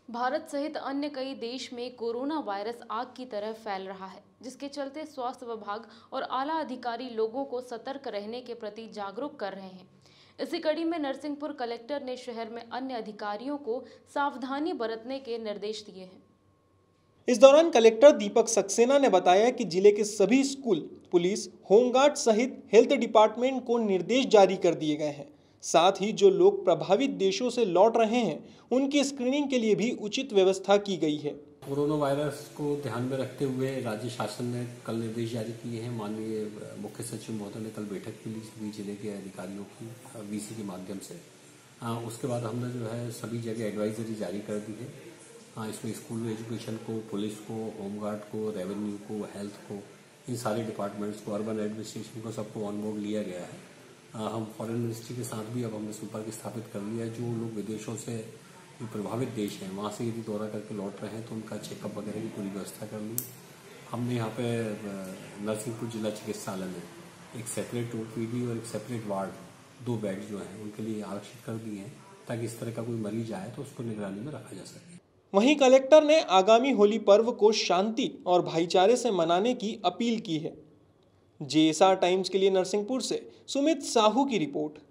भारत सहित अन्य कई देश में कोरोना वायरस आग की तरह फैल रहा है, जिसके चलते स्वास्थ्य विभाग और आला अधिकारी लोगों को सतर्क रहने के प्रति जागरूक कर रहे हैं। इसी कड़ी में नरसिंहपुर कलेक्टर ने शहर में अन्य अधिकारियों को सावधानी बरतने के निर्देश दिए हैं। इस दौरान कलेक्टर दीपक सक्सेना ने बताया कि जिले के सभी स्कूल, पुलिस, होमगार्ड सहित हेल्थ डिपार्टमेंट को निर्देश जारी कर दिए गए हैं। साथ ही जो लोग प्रभावित देशों से लौट रहे हैं, उनकी स्क्रीनिंग के लिए भी उचित व्यवस्था की गई है। कोरोना वायरस को ध्यान में रखते हुए राज्य शासन ने कल निर्देश जारी किए हैं। माननीय मुख्य सचिव महोदय ने कल बैठक की ली सभी जिले के अधिकारियों की वीसी के माध्यम से। उसके बाद हमने जो है सभी जगह एडवाइजरी जारी कर दी है। इसमें स्कूल एजुकेशन को, पुलिस को, होमगार्ड को, रेवेन्यू को, हेल्थ को, इन सारे डिपार्टमेंट्स को, अर्बन एडमिनिस्ट्रेशन को, सबको ऑन बोर्ड लिया गया है। हम फॉरेन मिनिस्ट्री के साथ भी अब हमने संपर्क स्थापित कर लिया है। जो लोग विदेशों से, जो प्रभावित देश हैं, वहाँ से यदि दौरा करके लौट रहे हैं तो उनका चेकअप वगैरह की पूरी व्यवस्था कर ली। हमने यहाँ पे नरसिंहपुर जिला चिकित्सालय में एक सेपरेट ओपीडी और एक सेपरेट वार्ड, 2 बेड जो हैं उनके लिए आरक्षित कर दिए हैं, ताकि इस तरह का कोई मरीज आए तो उसको निगरानी में रखा जा सके। वहीं कलेक्टर ने आगामी होली पर्व को शांति और भाईचारे से मनाने की अपील की है। जेएसआर टाइम्स के लिए नरसिंहपुर से सुमित साहू की रिपोर्ट।